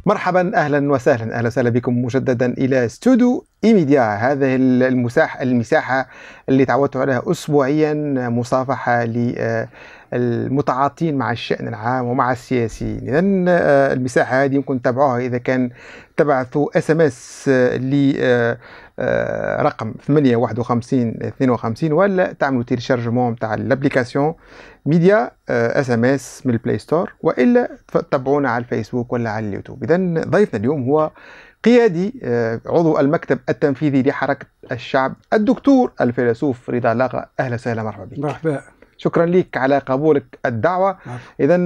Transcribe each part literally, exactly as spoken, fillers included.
مرحبا، اهلا وسهلا اهلا وسهلا بكم مجددا الى استوديو اي ميديا. هذه المساحه المساحه اللي تعودت عليها اسبوعيا، مصافحه للمتعاطين مع الشان العام ومع السياسيين. اذا المساحه هذه يمكن تتابعوها اذا كان تبعثوا اس ام اس ل رقم ثمانية واحد وخمسين اثنين وخمسين، ولا تعملوا تيليشارجمون تاع الابليكاسيون ميديا اس ام اس من البلاي ستور، والا تتابعونا على الفيسبوك ولا على اليوتيوب. اذا ضيفنا اليوم هو قيادي عضو المكتب التنفيذي لحركه الشعب، الدكتور الفيلسوف رضا لاغا. اهلا وسهلا، مرحبا بك. مرحبا، شكرا لك على قبولك الدعوه. اذا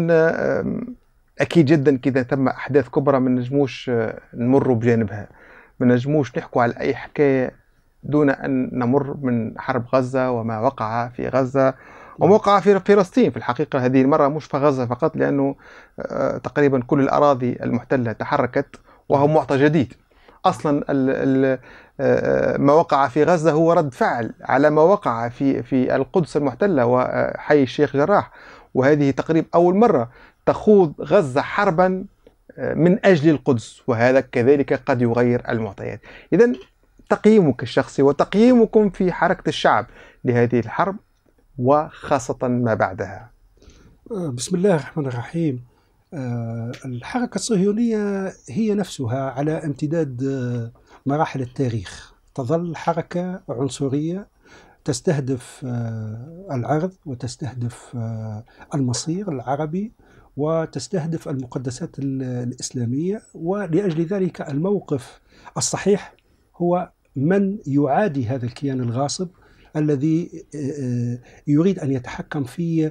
اكيد جدا كذا ثم احداث كبرى ما نجموش نمروا بجانبها، ما نجموش نحكوا على اي حكايه دون ان نمر من حرب غزه وما وقع في غزه وما وقع في فلسطين. في الحقيقه هذه المره مش في غزه فقط، لانه تقريبا كل الاراضي المحتله تحركت، وهو معطى جديد. اصلا ال ال ما وقع في غزه هو رد فعل على ما وقع في في القدس المحتله وحي الشيخ جراح، وهذه تقريبا اول مره تخوض غزه حربا من اجل القدس، وهذا كذلك قد يغير المعطيات. اذا تقييمك الشخصي وتقييمكم في حركه الشعب لهذه الحرب وخاصه ما بعدها. بسم الله الرحمن الرحيم. الحركة الصهيونية هي نفسها على امتداد مراحل التاريخ تظل حركة عنصرية تستهدف العرض وتستهدف المصير العربي وتستهدف المقدسات الإسلامية، ولأجل ذلك الموقف الصحيح هو من يعادي هذا الكيان الغاصب الذي يريد أن يتحكم في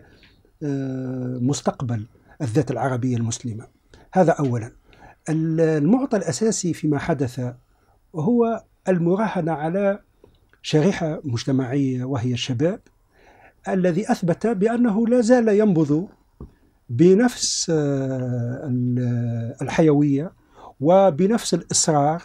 مستقبل الذات العربية المسلمة. هذا أولا. المعطى الأساسي فيما حدث هو المراهنة على شريحة مجتمعية وهي الشباب، الذي أثبت بأنه لا زال ينبض بنفس الحيوية وبنفس الإصرار،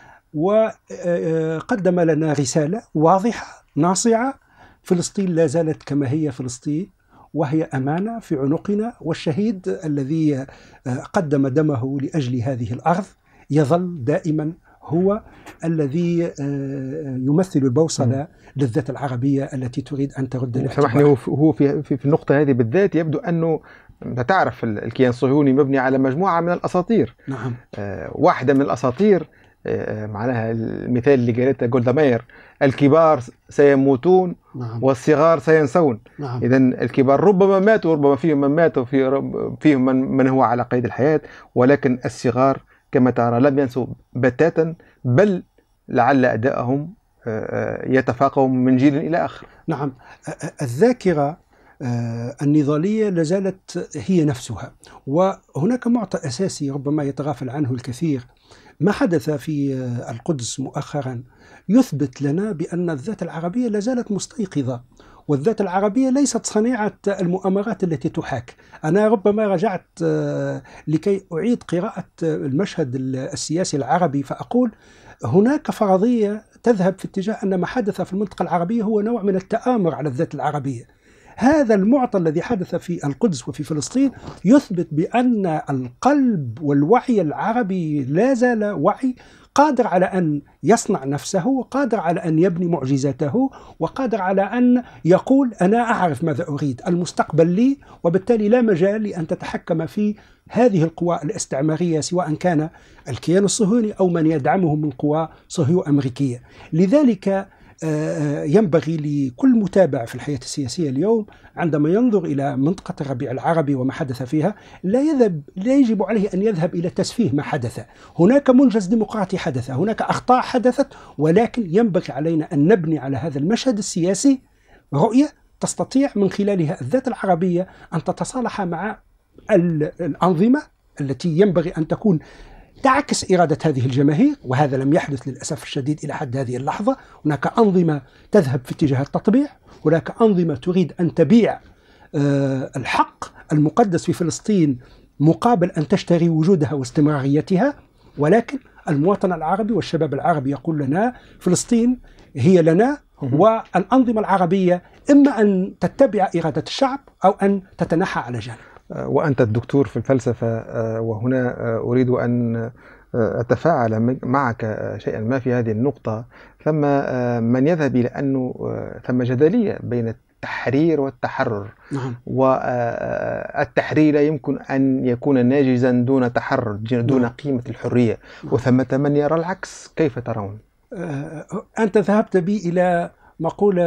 وقدم لنا رسالة واضحة ناصعة: فلسطين لا زالت كما هي فلسطين، وهي أمانة في عنقنا، والشهيد الذي قدم دمه لأجل هذه الأرض يظل دائما هو الذي يمثل البوصلة للذات العربية التي تريد أن ترد الاعتبار. سامحني، هو في في النقطة هذه بالذات يبدو أنه تعرف الكيان الصهيوني مبني على مجموعة من الأساطير. نعم. آه واحدة من الأساطير آه معناها المثال اللي قالته جولدا ماير: الكبار سيموتون. نعم. والصغار سينسون. نعم. إذن الكبار ربما ماتوا، ربما فيهم من مات وفي فيهم من, من هو على قيد الحياة، ولكن الصغار كما ترى لم ينسوا بتاتا، بل لعل أدائهم يتفاقم من جيل إلى آخر. نعم. الذاكرة النضالية لازالت هي نفسها، وهناك معطى أساسي ربما يتغافل عنه الكثير. ما حدث في القدس مؤخرا يثبت لنا بأن الذات العربية لازالت مستيقظة، والذات العربية ليست صنيعة المؤامرات التي تحاك. أنا ربما رجعت لكي أعيد قراءة المشهد السياسي العربي فأقول هناك فرضية تذهب في اتجاه أن ما حدث في المنطقة العربية هو نوع من التآمر على الذات العربية. هذا المعطى الذي حدث في القدس وفي فلسطين يثبت بأن القلب والوعي العربي لا زال وعي قادر على أن يصنع نفسه، وقادر على أن يبني معجزاته، وقادر على أن يقول أنا أعرف ماذا أريد، المستقبل لي، وبالتالي لا مجال لأن تتحكم في هذه القوى الاستعمارية سواء كان الكيان الصهيوني أو من يدعمه من قوى صهيو أمريكية. لذلك ينبغي لكل متابع في الحياة السياسية اليوم عندما ينظر إلى منطقة الربيع العربي وما حدث فيها لا يذهب لا يجب عليه أن يذهب إلى تسفيه ما حدث. هناك منجز ديمقراطي حدث، هناك أخطاء حدثت، ولكن ينبغي علينا أن نبني على هذا المشهد السياسي رؤية تستطيع من خلالها الذات العربية أن تتصالح مع الأنظمة التي ينبغي أن تكون تعكس إرادة هذه الجماهير، وهذا لم يحدث للأسف الشديد إلى حد هذه اللحظة. هناك أنظمة تذهب في اتجاه التطبيع، هناك أنظمة تريد أن تبيع الحق المقدس في فلسطين مقابل أن تشتري وجودها واستمراريتها، ولكن المواطن العربي والشباب العربي يقول لنا فلسطين هي لنا، والأنظمة العربية إما أن تتبع إرادة الشعب أو أن تتنحى على جانب. وأنت الدكتور في الفلسفة، وهنا أريد أن أتفاعل معك شيئا ما في هذه النقطة. ثم من يذهب إلى أنه ثم جدلية بين التحرير والتحرر. نعم. والتحرير لا يمكن أن يكون ناجزا دون تحرر، دون نعم. قيمة الحرية. نعم. وثمة من يرى العكس. كيف ترون؟ أنت ذهبت بي إلى مقولة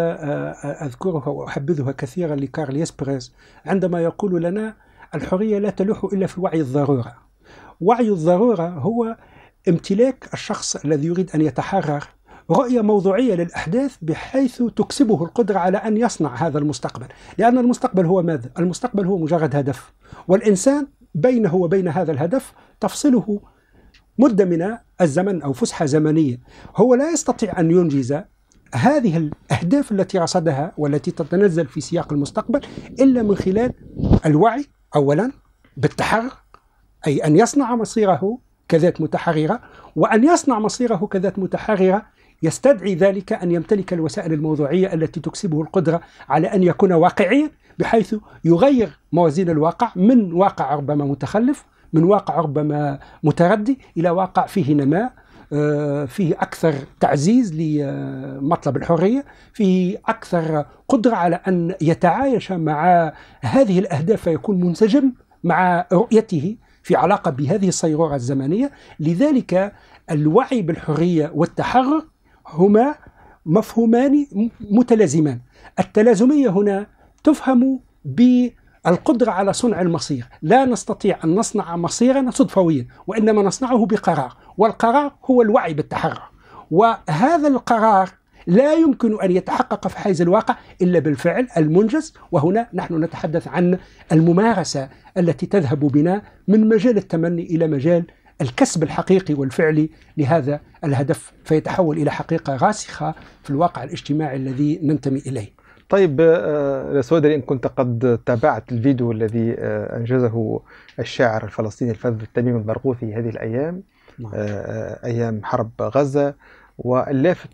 أذكرها وأحبذها كثيرا لكارل يسبرز، عندما يقول لنا الحرية لا تلوح إلا في وعي الضرورة. وعي الضرورة هو امتلاك الشخص الذي يريد أن يتحرر رؤية موضوعية للأحداث بحيث تكسبه القدرة على أن يصنع هذا المستقبل. لأن المستقبل هو ماذا؟ المستقبل هو مجرد هدف، والإنسان بينه وبين هذا الهدف تفصله مدة من الزمن أو فسحة زمنية. هو لا يستطيع أن ينجز هذه الأهداف التي رصدها والتي تتنزل في سياق المستقبل إلا من خلال الوعي أولا بالتحرر، أي أن يصنع مصيره كذات متحررة، وأن يصنع مصيره كذات متحررة يستدعي ذلك أن يمتلك الوسائل الموضوعية التي تكسبه القدرة على أن يكون واقعيا، بحيث يغير موازين الواقع من واقع ربما متخلف، من واقع ربما متردي، إلى واقع فيه نماء، فيه أكثر تعزيز لمطلب الحرية، فيه أكثر قدرة على أن يتعايش مع هذه الأهداف فيكون منسجم مع رؤيته في علاقة بهذه الصيرورة الزمنية. لذلك الوعي بالحرية والتحرر هما مفهومان متلازمان. التلازمية هنا تفهم بالقدرة على صنع المصير. لا نستطيع أن نصنع مصيرنا صدفويا، وإنما نصنعه بقرار، والقرار هو الوعي بالتحرر. وهذا القرار لا يمكن أن يتحقق في حيز الواقع إلا بالفعل المنجز. وهنا نحن نتحدث عن الممارسة التي تذهب بنا من مجال التمني إلى مجال الكسب الحقيقي والفعلي لهذا الهدف، فيتحول إلى حقيقة راسخة في الواقع الاجتماعي الذي ننتمي إليه. طيب لسودري، إن كنت قد تابعت الفيديو الذي أنجزه الشاعر الفلسطيني الفذ تميم البرغوثي هذه الأيام، نعم. أيام حرب غزة، واللافت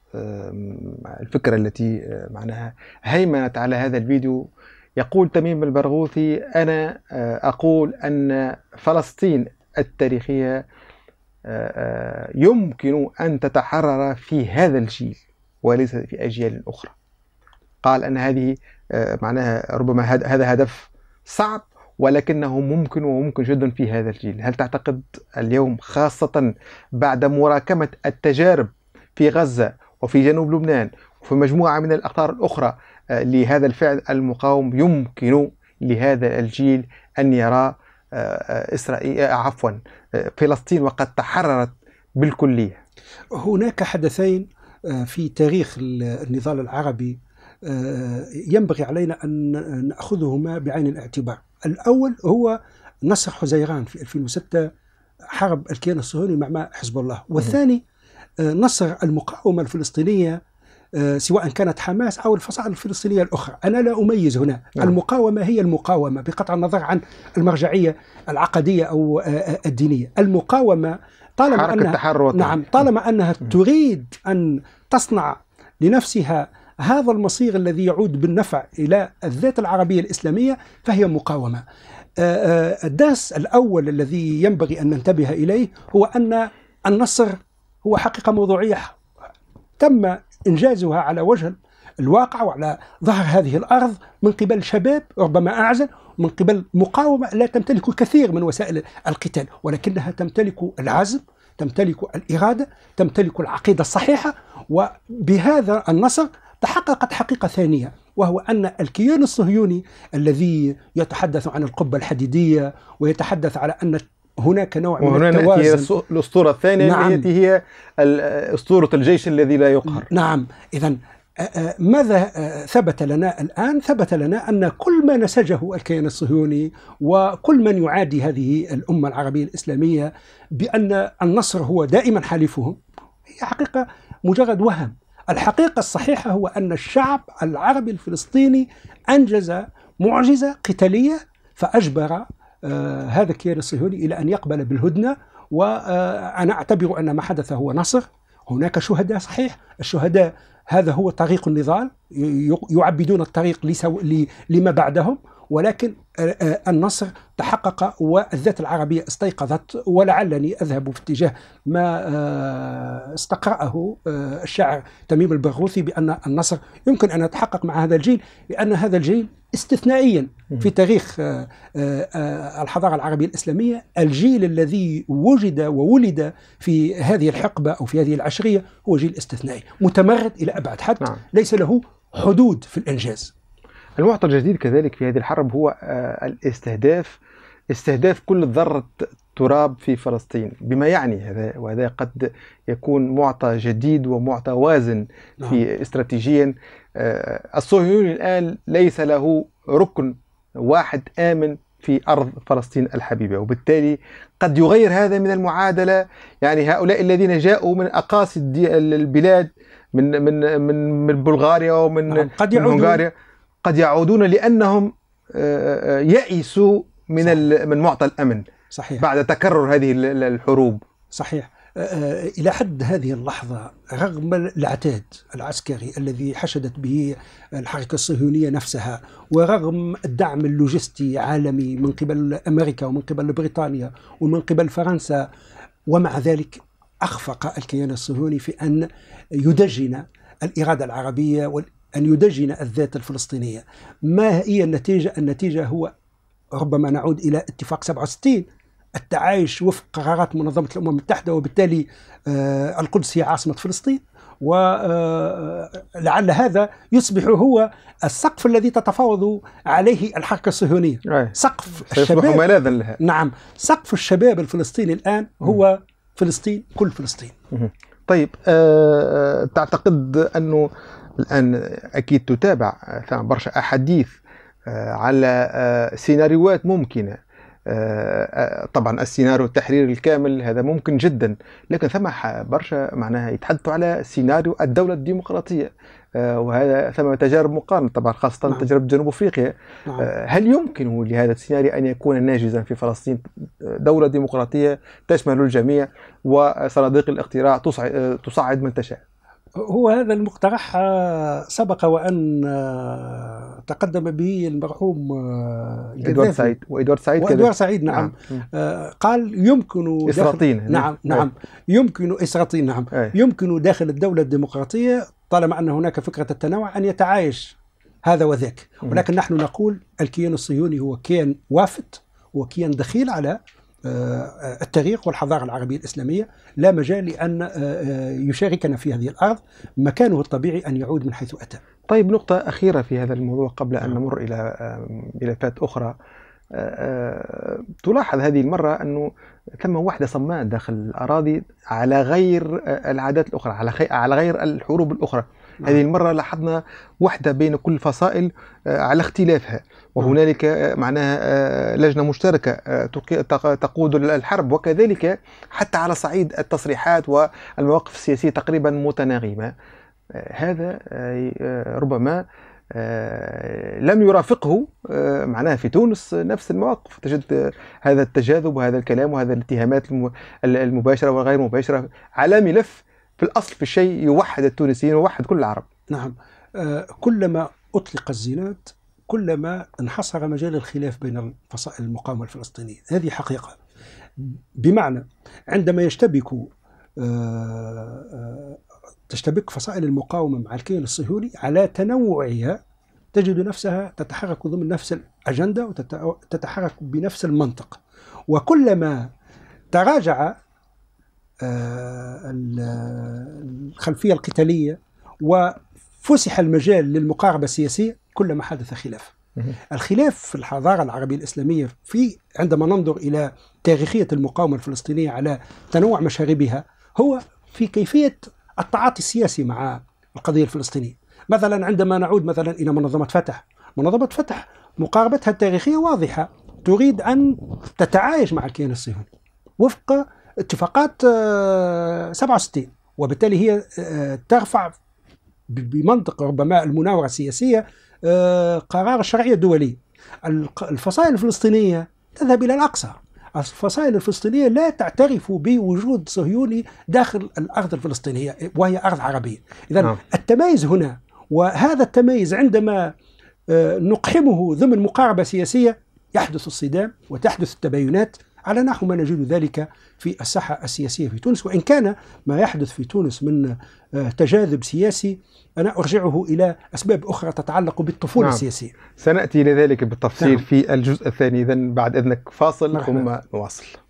الفكرة التي معناها هيمنت على هذا الفيديو، يقول تميم البرغوثي: أنا أقول أن فلسطين التاريخية يمكن أن تتحرر في هذا الجيل وليس في أجيال أخرى. قال أن هذه معناها ربما هذا هدف صعب ولكنه ممكن وممكن جدا في هذا الجيل. هل تعتقد اليوم خاصة بعد مراكمة التجارب في غزة وفي جنوب لبنان وفي مجموعة من الأقطار الأخرى لهذا الفعل المقاوم يمكن لهذا الجيل أن يرى إسرائيل عفوا فلسطين وقد تحررت بالكلية؟ هناك حدثين في تاريخ النضال العربي ينبغي علينا أن نأخذهما بعين الاعتبار. الأول هو نصر حزيران في ألفين وستة، حرب الكيان الصهيوني مع حزب الله. والثاني نصر المقاومة الفلسطينية سواء كانت حماس أو الفصائل الفلسطينية الأخرى. أنا لا أميز هنا. نعم. المقاومة هي المقاومة بقطع النظر عن المرجعية العقدية أو الدينية. المقاومة طالما أنها نعم طالما أنها تريد أن تصنع لنفسها هذا المصير الذي يعود بالنفع إلى الذات العربية الإسلامية فهي مقاومة. الدرس الأول الذي ينبغي أن ننتبه إليه هو أن النصر هو حقيقة موضوعية تم إنجازها على وجه الواقع وعلى ظهر هذه الأرض من قبل شباب ربما أعزل، ومن قبل مقاومة لا تمتلك الكثير من وسائل القتال، ولكنها تمتلك العزم، تمتلك الإرادة، تمتلك العقيدة الصحيحة. وبهذا النصر تحققت حقيقة ثانية، وهو أن الكيان الصهيوني الذي يتحدث عن القبة الحديدية ويتحدث على أن هناك نوع من التوازن. هي الأسطورة الثانية. نعم. التي هي أسطورة الجيش الذي لا يقهر. نعم. إذن ماذا ثبت لنا الآن؟ ثبت لنا أن كل ما نسجه الكيان الصهيوني وكل من يعادي هذه الأمة العربية الإسلامية بأن النصر هو دائما حليفهم هي حقيقة مجرد وهم. الحقيقة الصحيحة هو أن الشعب العربي الفلسطيني أنجز معجزة قتالية فأجبر آه هذا الكيان الصهيوني إلى أن يقبل بالهدنة. وأنا أعتبر أن ما حدث هو نصر. هناك شهداء صحيح، الشهداء هذا هو طريق النضال، يعبدون الطريق لما بعدهم، ولكن النصر تحقق والذات العربية استيقظت. ولعلني أذهب في اتجاه ما استقرأه الشاعر تميم البرغوثي بأن النصر يمكن أن يتحقق مع هذا الجيل، لأن هذا الجيل استثنائيا في تاريخ الحضارة العربية الإسلامية. الجيل الذي وجد وولد في هذه الحقبة أو في هذه العشرية هو جيل استثنائي متمرد إلى أبعد حد، نعم. ليس له حدود في الإنجاز. المعطى الجديد كذلك في هذه الحرب هو الاستهداف استهداف كل ذرة تراب في فلسطين، بما يعني هذا، وهذا قد يكون معطى جديد ومعطى وازن في نعم. استراتيجيا. الصهيوني الآن ليس له ركن واحد آمن في أرض فلسطين الحبيبة، وبالتالي قد يغير هذا من المعادلة. يعني هؤلاء الذين جاءوا من أقاصي البلاد من من من من بلغاريا ومن نعم. قد من هنغاريا قد يعودون لأنهم يئسوا من من معطى الأمن، صحيح. بعد تكرر هذه الحروب. صحيح. إلى حد هذه اللحظة رغم العتاد العسكري الذي حشدت به الحركة الصهيونية نفسها، ورغم الدعم اللوجستي عالمي من قبل أمريكا ومن قبل بريطانيا ومن قبل فرنسا، ومع ذلك أخفق الكيان الصهيوني في أن يدجن الإرادة العربية وأن يدجن الذات الفلسطينية. ما هي النتيجة؟ النتيجة هو ربما نعود إلى اتفاق سبعة وستين، التعايش وفق قرارات منظمة الأمم المتحدة، وبالتالي آه القدس هي عاصمة فلسطين، ولعل آه هذا يصبح هو السقف الذي تتفاوض عليه الحركة الصهيونية. سقف الشباب ملاذا لها. نعم، سقف الشباب الفلسطيني الآن هو م. فلسطين، كل فلسطين. م. طيب، آه تعتقد أنه الآن أكيد تتابع ثم برشا أحاديث آه على آه سيناريوهات ممكنة. طبعا السيناريو التحرير الكامل هذا ممكن جدا، لكن ثم برشا معناها يتحدثوا على سيناريو الدولة الديمقراطية، وهذا ثم تجارب مقارنة طبعا، خاصة نعم. تجربة جنوب أفريقيا. نعم. هل يمكن لهذا السيناريو أن يكون ناجزا في فلسطين؟ دولة ديمقراطية تشمل الجميع وصناديق الاقتراع تصعد من تشاء. هو هذا المقترح سبق وأن تقدم به المرحوم إدوارد سعيد وإدوارد سعيد وإدوارد سعيد نعم. نعم. قال يمكن إسراطين نعم نعم يمكن إسراطين نعم أي. يمكن داخل الدولة الديمقراطية طالما أن هناك فكرة التنوع أن يتعايش هذا وذاك، ولكن نحن نقول الكيان الصهيوني هو كيان وافد وكيان دخيل على التاريخ والحضارة العربية الإسلامية، لا مجال لأن يشاركنا في هذه الأرض، مكانه الطبيعي أن يعود من حيث أتى. طيب، نقطة أخيرة في هذا الموضوع قبل أن نمر إلى ملفات أخرى. تلاحظ هذه المرة أنه ثم وحدة صماء داخل الأراضي على غير العادات الأخرى، على على غير الحروب الأخرى. نعم. هذه المرة لاحظنا وحدة بين كل الفصائل على اختلافها، وهنالك معناها لجنة مشتركة تقود الحرب، وكذلك حتى على صعيد التصريحات والمواقف السياسية تقريبا متناغمة. هذا ربما لم يرافقه معناها في تونس نفس المواقف، تجد هذا التجاذب وهذا الكلام وهذا الاتهامات المباشرة والغير مباشرة على ملف في الأصل في الشيء يوحد التونسيين ويوحد كل العرب. نعم، كلما أطلق الزناد كلما انحصر مجال الخلاف بين فصائل المقاومة الفلسطينية، هذه حقيقة. بمعنى عندما يشتبك تشتبك فصائل المقاومة مع الكيان الصهيوني على تنوعها، تجد نفسها تتحرك ضمن نفس الأجندة وتتحرك بنفس المنطق، وكلما تراجع الخلفية القتالية وفسح المجال للمقاربة السياسية كلما حدث خلاف. الخلاف في الحضارة العربية الإسلامية في عندما ننظر إلى تاريخية المقاومة الفلسطينية على تنوع مشاربها هو في كيفية التعاطي السياسي مع القضية الفلسطينية. مثلا عندما نعود مثلا إلى منظمة فتح، منظمة فتح مقاربتها التاريخية واضحة، تريد أن تتعايش مع الكيان الصهيوني وفق اتفاقات سبعة وستين، وبالتالي هي ترفع بمنطق ربما المناورة السياسية قرار الشرعية الدولية. الفصائل الفلسطينية تذهب إلى الأقصى، الفصائل الفلسطينية لا تعترف بوجود صهيوني داخل الأرض الفلسطينية وهي أرض عربية. إذن نعم. التميز هنا، وهذا التميز عندما نقحمه ضمن مقاربة سياسية يحدث الصدام وتحدث التباينات على نحو ما نجد ذلك في الساحة السياسية في تونس. وإن كان ما يحدث في تونس من تجاذب سياسي أنا أرجعه إلى أسباب أخرى تتعلق بالطفولة نعم. السياسية. سنأتي إلى ذلك بالتفصيل نعم. في الجزء الثاني. إذن بعد إذنك فاصل ثم نواصل.